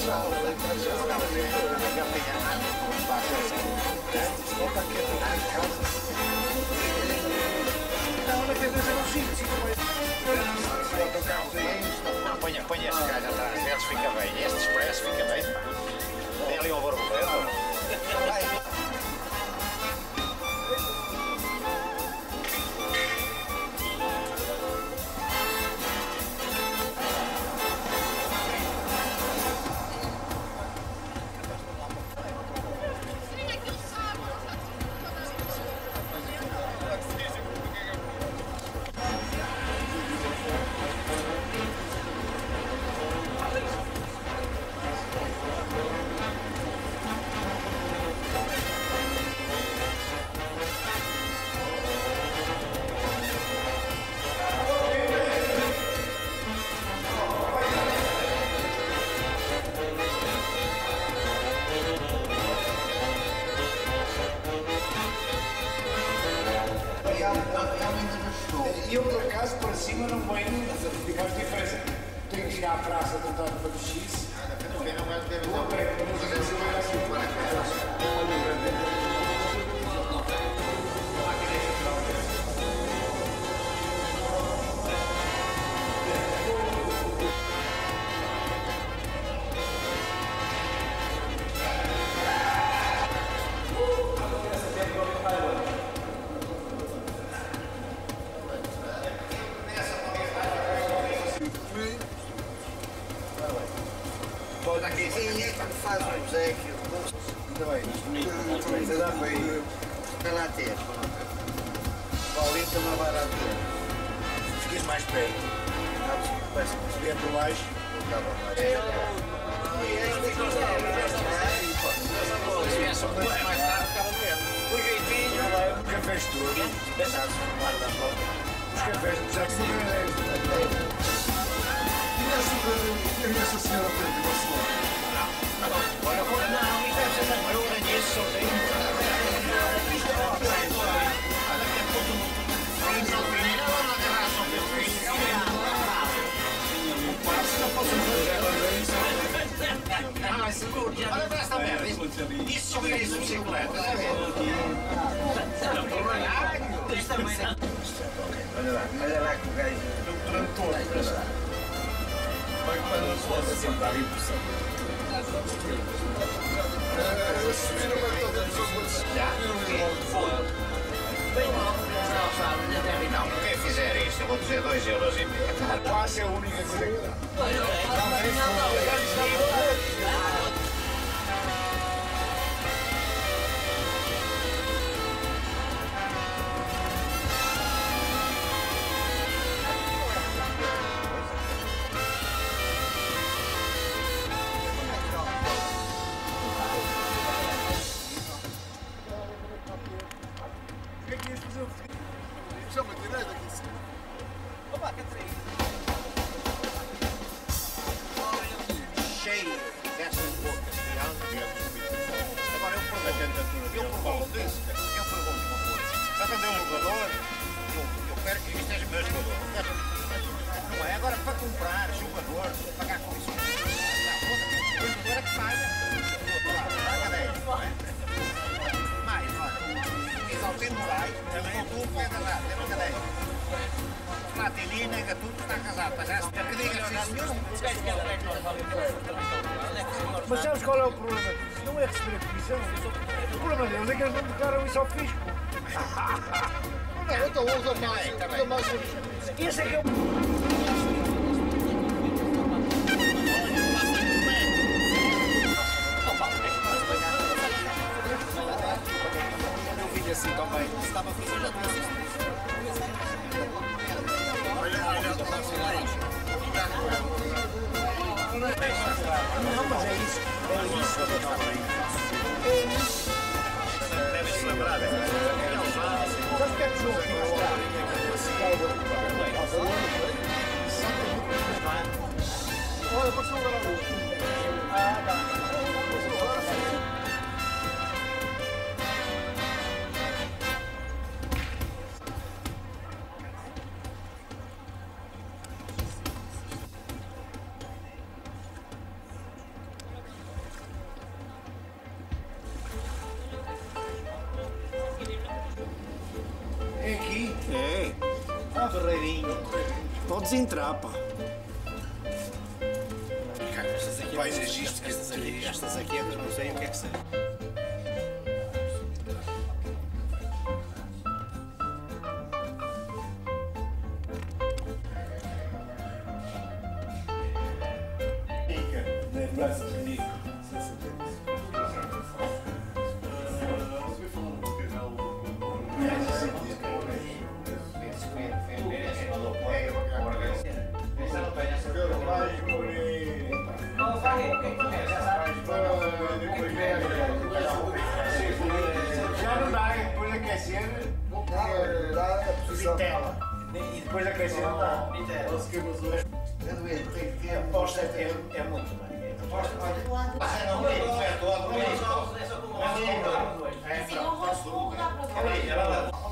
Não, ponha este gajo atrás deles, fica bem. Este expresso fica bem, pá. Tem ali um borboleta. Eu, por acaso, para cima não venho, faz diferença. Tenho que ir à praça tentar para o X. Quem é que faz o obséquio? Ainda bem, bonito. Ainda dá para ir. Vai lá ter. Paulita não vai lá ter. Fiquei mais perto. Parece que se vier por baixo. Se viesse um pouco mais tarde, ficava doendo. O jeitinho, um café estudo. Os cafés já se viram. E essa senhora tem de Barcelona? Não, isto deve ser da Bruna, nisso, só tem. Ah, seguro, olha para esta merda. Isso subir isso de bicicleta, está a ver? Olha lá que o gajo. Durante todo. Vai que para não se sentar aí por cima. Subiram para todas as pessoas. Não, quem fizer isto, eu vou dizer 2,5 €. Quase é a única coisa que dá. O que é que ias fazer? Chama-te direito aqui em cima. Opa, Catarina. Cheio dessas bocas de agora eu pergunto isso, eu pergunto uma coisa. Já vendeu um jogador? Eu quero que isto seja meu jogador. Não é? Agora para comprar jogador, pagar comissões. O jogador é que paga. Paga 10, não é? Mais, olha. Exaltino Moraes, também tu pega lá, tem uma 10. Platini, nega tudo, está casado, mas essa que diga sim senhor. Mas sabes qual é o problema disso? Não é receber a comissão. O problema deles é que eles não declaram isso ao fisco. Não, então usa mais. Esse é que é o... Assim também. Estava a fazer já Não, mas é isso. É isso que eu estou a falar. É isso. Deve-se lembrar. Sabes o que é que o jogo olha, passou agora a luz. Ah, tá. entrar. Podes entrar, pá. Estas aqui eu não sei o que é que são. Já não dá, depois aquecer, Dá a posição. e depois aquecer não dá. É doente, tem que ter. A aposta é muito bem. A aposta vai.